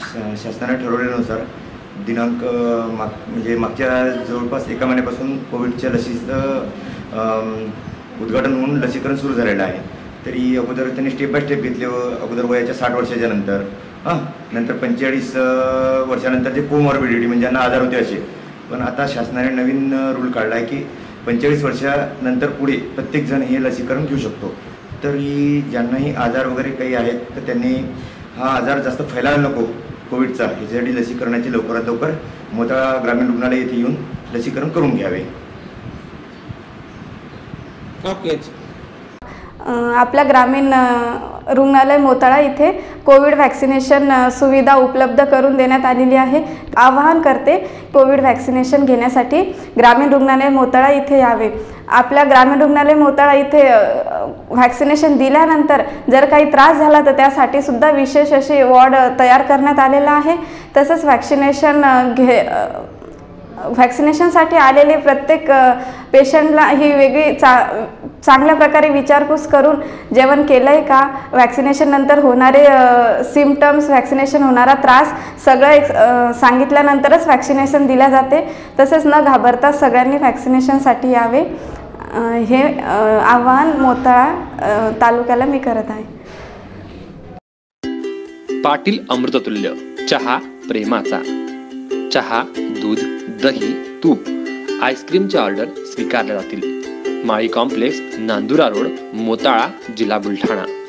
शासनाने ठरवल्यानुसार दिनांक म्हणजे मागच्या जवळपास 1 महिन्यापासून कोविडच्या लसीचं उद्घाटन होऊन लसीकरण सुरू झालेलं आहे। तरी अगोदर त्यांनी स्टेप बाय स्टेप घेतले। अगोदर वयाच्या 60 वर्षाच्या नंतर नंतर 45 वर्षानंतर जे कोमॉर्बिडिटी म्हणजे ज्यांना आजार होते असे। पण आता शासनाने नवीन रूल काढला आहे की 45 वर्षानंतर पुढे प्रत्येकजण हे लसीकरण घेऊ शकतो। तरी ज्यांनाही आजार वगैरे काही आहेत तर त्यांनी हा आजार जास्त फैलायला नको कोविडचा, ह्याच्यासाठी लसीकरणाची लवकरात लवकर मोताळा ग्रामीण रुग्णालय येथे येऊन लसीकरण करून घ्यावे। आपल्या ग्रामीण रुग्णालय मोताळा इथे कोविड वॅक्सिनेशन सुविधा उपलब्ध करून देण्यात आलेली आहे। आवाहन करते कोविड वॅक्सिनेशन घेण्यासाठी ग्रामीण रुग्णालय मोताळा इथे यावे। आपल्या ग्रामीण रुग्णालय मोताळा इथे वॅक्सिनेशन दिल्यानंतर जर काही त्रास झाला तर त्यासाठी सुद्धा विशेष अशी वॉर्ड तयार करण्यात आलेला आहे। तसंच वॅक्सिनेशनसाठी आलेले प्रत्येक पेशंटला ही वेगळी चांगल्या प्रकारे विचारपूस करून जेवण केलं आहे का, वॅक्सिनेशन नंतर होणारे सिम्पटम्स, वॅक्सिनेशन होणारा त्रास सगळं सांगितल्यानंतरच वॅक्सिनेशन दिल्या जाते। तसेच न घाबरता सगळ्यांनी वॅक्सिनेशनसाठी यावे हे आवाहन मोताळा तालुक्याला मी करत आहे। पाटील अमृततुल्य चहा प्रेमाचा। चहा, दूध, दही, तूप, आईस्क्रीमचे ऑर्डर स्वीकारल्या जातील। माळी कॉम्प्लेक्स, नांदुरा रोड, मोताळा, जिल्हा बुलढाणा।